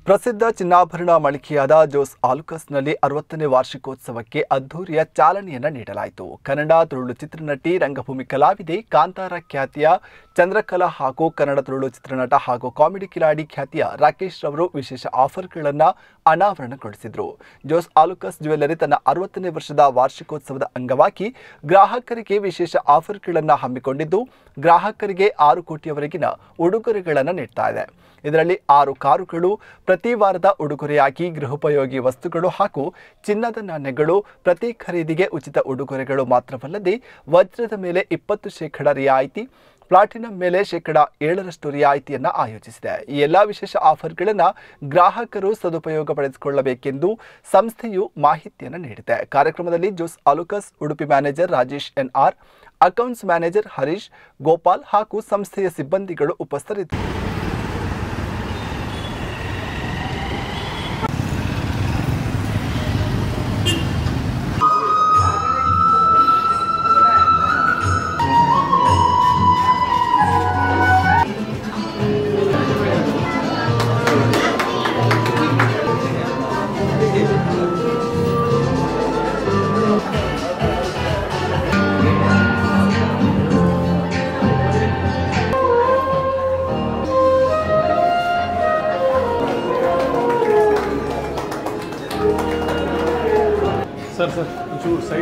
ಪ್ರಸಿದ್ಧ ಚಿನ್ನಾಭರಣ ಮಳಿಗೆಯಾದ ಜೋಸ್ ಆಲುಕಾಸ್ನಲ್ಲಿ 60ನೇ ವಾರ್ಷಿಕೋತ್ಸವಕ್ಕೆ ಅದ್ದೂರಿಯ ಚಾಲನೆಯನ್ನು ನೀಡಲಾಯಿತು. ಕನ್ನಡ ತುಳು ಚಿತ್ರನಟಿ, ರಂಗಭೂಮಿ ಕಲಾವಿದೆ, ಕಾಂತಾರ ಖ್ಯಾತಿಯ ಚಂದ್ರಕಲಾ ಹಾಗೂ ಕನ್ನಡ ತುಳು ಚಿತ್ರನಟ ಹಾಗೂ ಕಾಮಿಡಿ ಕಿಲಾಡಿ ಖ್ಯಾತಿಯ ರಾಕೇಶ್ ರವರು ವಿಶೇಷ ಆಫರ್ಗಳನ್ನು ಅನಾವರಣಗೊಳಿಸಿದರು. ಜೋಸ್ ಆಲುಕಾಸ್ ಜ್ಯುವೆಲ್ಲರಿ ತನ್ನ 60ನೇ ವರ್ಷದ ವಾರ್ಷಿಕೋತ್ಸವದ ಅಂಗವಾಗಿ ಗ್ರಾಹಕರಿಗೆ ವಿಶೇಷ ಆಫರ್ಗಳನ್ನು ಹಮ್ಮಿಕೊಂಡಿದ್ದು, ಗ್ರಾಹಕರಿಗೆ 6 ಕೋಟಿಯವರೆಗಿನ ಉಡುಗೊರೆಗಳನ್ನು ನೀಡ್ತಾ ಇದೆ. ಇದರಲ್ಲಿ 6 ಕಾರುಗಳು, ಪ್ರತಿ ವಾರದ ಉಡುಗೊರೆಯಾಗಿ ಗೃಹೋಪಯೋಗಿ ವಸ್ತುಗಳು ಹಾಗೂ ಚಿನ್ನದ ನಾಣ್ಯಗಳು, ಪ್ರತಿ ಖರೀದಿಗೆ ಉಚಿತ ಉಡುಗೊರೆಗಳು ಮಾತ್ರವಲ್ಲದೆ ವಜ್ರದ ಮೇಲೆ 20% ರಿಯಾಯಿತಿ, ಪ್ಲಾಟಿನಂ ಮೇಲೆ 7% ರಿಯಾಯಿತಿಯನ್ನು ಆಯೋಜಿಸಿದೆ. ಈ ಎಲ್ಲ ವಿಶೇಷ ಆಫರ್ಗಳನ್ನು ಗ್ರಾಹಕರು ಸದುಪಯೋಗ ಪಡೆದುಕೊಳ್ಳಬೇಕೆಂದು ಸಂಸ್ಥೆಯು ಮಾಹಿತಿಯನ್ನು ನೀಡಿದೆ. ಕಾರ್ಯಕ್ರಮದಲ್ಲಿ Jos Alukkas Udupi manager Rajesh NR, accounts manager Harish, Gopal ಹಾಗೂ ಸಂಸ್ಥೆಯ ಸಿಬ್ಬಂದಿಗಳು ಉಪಸ್ಥಿತರಿದ್ದರು. सर साइड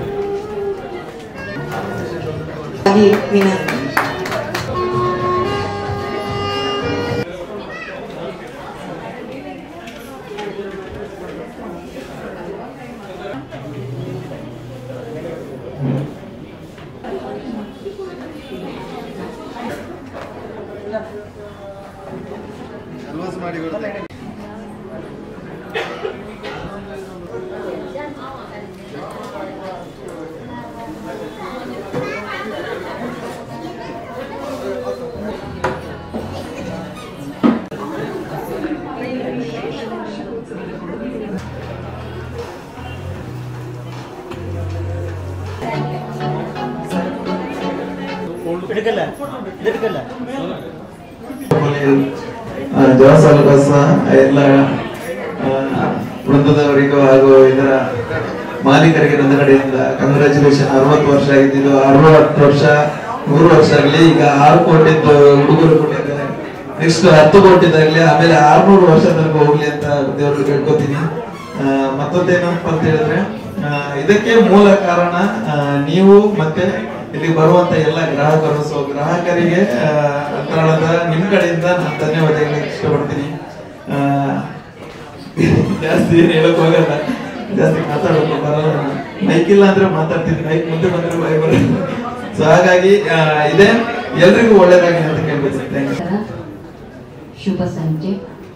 ಜೋಸ್ ಆಲುಕಾಸ್ ಎಲ್ಲ ವೃಂದದವರಿಗೂ ಹಾಗೂ ಇದರ ಮಾಲೀಕರಿಗೆ ನನ್ನ ಕಡೆಯಿಂದ ಕಂಗ್ರ್ಯಾಚುಲೇಷನ್. 60 ವರ್ಷ ಆಗಿದ್ದು 60 ವರ್ಷ 100 ವರ್ಷ ಆಗಲಿ. ಈಗ 6 ಕೋಟಿದ್ದು ಹುಡುಗರು ಕೊಟ್ಟಿದ್ದಾರೆ. ನೆಕ್ಸ್ಟ್ 10 ಕೋಟಿದಾಗಲಿ, ಆಮೇಲೆ 600 ವರ್ಷ ತನಕ ಹೋಗ್ಲಿ ಅಂತ ದೇವ್ರಿಗೆ ಕೇಳ್ಕೊತೀನಿ. ಮತ್ತೊಂದೇನಪ್ಪ ಅಂತ ಹೇಳಿದ್ರೆ, ಇದಕ್ಕೆ ಮೂಲ ಕಾರಣ ನೀವು ಮತ್ತೆ ಇಲ್ಲಿ ಬರುವಂತ ಎಲ್ಲ ಗ್ರಾಹಕರು. ಸೊ ಗ್ರಾಹಕರಿಗೆ ಅಂತರಾಳದ ನಿಮ್ ಕಡೆಯಿಂದ ನಾನು ಧನ್ಯವಾದ ಹೇಳಕ್ಕೆ ಇಷ್ಟಪಡ್ತೀನಿ. ಜಾಸ್ತಿ ಏನು ಹೇಳಕ್ ಹೋಗಲ್ಲ, ಜಾಸ್ತಿ ಮಾತಾಡೋಕೆ ಬರಲ್ಲ. ಮೈಕ್ ಇಲ್ಲ ಅಂದ್ರೆ ಮಾತಾಡ್ತೀನಿ, ಮೈಕ್ ಮುಂದೆ ಬಂದ್ರೆ ಭಯ ಬರಲ್ಲ. ಸೊ ಹಾಗಾಗಿ ಇದೆ, ಎಲ್ರಿಗೂ ಒಳ್ಳೇದಾಗಿ ಅಂತ ಕೇಳ್ಬೋದು. ಶುಭ ಸಂಜೆ.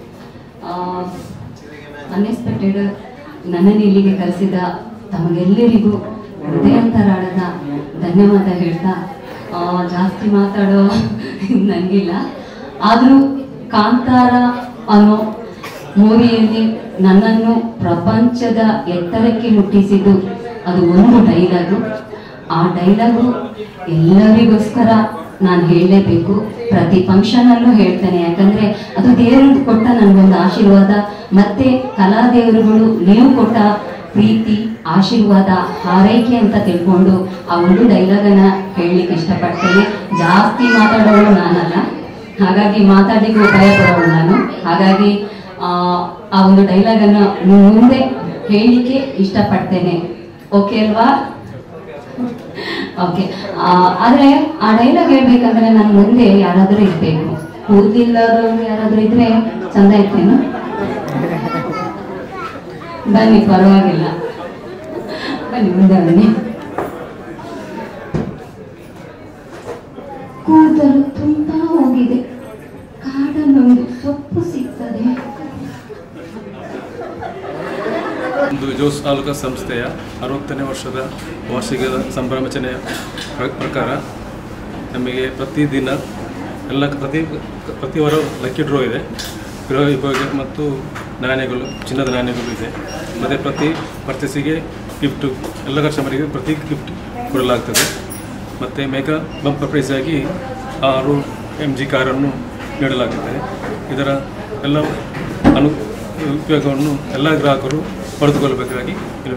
ಅನ್ಎಕ್ಸ್ಪೆಕ್ಟೆಡ್ ನನ್ನನ್ನು ಇಲ್ಲಿಗೆ ಕರೆಸಿದ ತಮಗೆಲ್ಲರಿಗೂ ಹೃದಯಾಂತರಾಳದ ಧನ್ಯವಾದ ಹೇಳ್ತಾ, ಜಾಸ್ತಿ ಮಾತಾಡೋ ನನಗಿಲ್ಲ. ಆದರೂ ಕಾಂತಾರ ಅನ್ನೋ ಮೂವಿಯಲ್ಲಿ ನನ್ನನ್ನು ಪ್ರಪಂಚದ ಎತ್ತರಕ್ಕೆ ಮುಟ್ಟಿಸಿದ್ದು ಅದು ಒಂದು ಡೈಲಾಗು. ಆ ಡೈಲಾಗು ಎಲ್ಲರಿಗೋಸ್ಕರ ನಾನು ಹೇಳಲೇಬೇಕು. ಪ್ರತಿ ಫಂಕ್ಷನಲ್ಲೂ ಹೇಳ್ತೇನೆ, ಯಾಕಂದರೆ ಅದು ದೇವರು ಕೊಟ್ಟ ನನಗೊಂದು ಆಶೀರ್ವಾದ. ಮತ್ತೆ ಕಲಾದೇವರುಗಳು ನೀವು ಕೊಟ್ಟ ಪ್ರೀತಿ, ಆಶೀರ್ವಾದ, ಹಾರೈಕೆ ಅಂತ ತಿಳ್ಕೊಂಡು ಆ ಒಂದು ಡೈಲಾಗನ್ನ ಹೇಳಲಿಕ್ಕೆ ಇಷ್ಟಪಡ್ತೇನೆ. ಜಾಸ್ತಿ ಮಾತಾಡೋಳು ನಾನಲ್ಲ, ಹಾಗಾಗಿ ಮಾತಾಡಿಗೂ ಭಯ ಪಡೋಳು ನಾನು. ಹಾಗಾಗಿ ಆ ಒಂದು ಡೈಲಾಗನ್ನು ಮುಂದೆ ಹೇಳಲಿಕ್ಕೆ ಇಷ್ಟಪಡ್ತೇನೆ. ಓಕೆ ಅಲ್ವಾ? ಓಕೆ. ಆದರೆ ಆ ಡೈಲಾಗ್ ಹೇಳ್ಬೇಕಂದ್ರೆ ನನ್ನ ಮುಂದೆ ಯಾರಾದರೂ ಇರಬೇಕು. ಕೂದಲಿಲ್ಲದವರು ಯಾರಾದರೂ ಇದ್ರೆ ಚಂದ ಇರ್ತೇನು? ಬನ್ನಿ, ಪರವಾಗಿಲ್ಲ, ಬನ್ನಿ ಮುಂದೆ ಬನ್ನಿ. ಕೂದಲು ತುಂಬಾ ಹೋಗಿದೆ, ಕಾಡಲ್ಲೊಂದು ಸೊಪ್ಪು ಸಿಗ್ತದೆ. ಜೋಸ್ ಆಲುಕಾಸ್ ಸಂಸ್ಥೆಯ 60ನೇ ವರ್ಷದ ವಾರ್ಷಿಕ ಸಂಭ್ರಮಾಚರಣೆಯ ಪ್ರಕಾರ ನಮಗೆ ಪ್ರತಿದಿನ ಪ್ರತಿ ವಾರ ಲಕ್ಕಿ ಡ್ರಾ ಇದೆ. ಗೃಹ ಉಪಯೋಗ ಮತ್ತು ನಾಣ್ಯಗಳು, ಚಿನ್ನದ ನಾಣ್ಯಗಳು ಇದೆ. ಮತ್ತು ಪ್ರತಿ ಪರ್ಚೇಸಿಗೆ ಗಿಫ್ಟು, ಎಲ್ಲ ಕಸ್ಟಮರಿಗೆ ಪ್ರತಿ ಗಿಫ್ಟ್ ಕೊಡಲಾಗ್ತದೆ. ಮತ್ತು ಮೇಕಾ ಬಂಪರ್ ಪ್ರೈಸ್ ಆಗಿ 6 MG ಕಾರನ್ನು ನೀಡಲಾಗುತ್ತದೆ. ಇದರ ಎಲ್ಲ ಉಪಯೋಗವನ್ನು ಎಲ್ಲ ಗ್ರಾಹಕರು ಪಡೆದುಕೊಳ್ಳಬೇಕಾಗಿ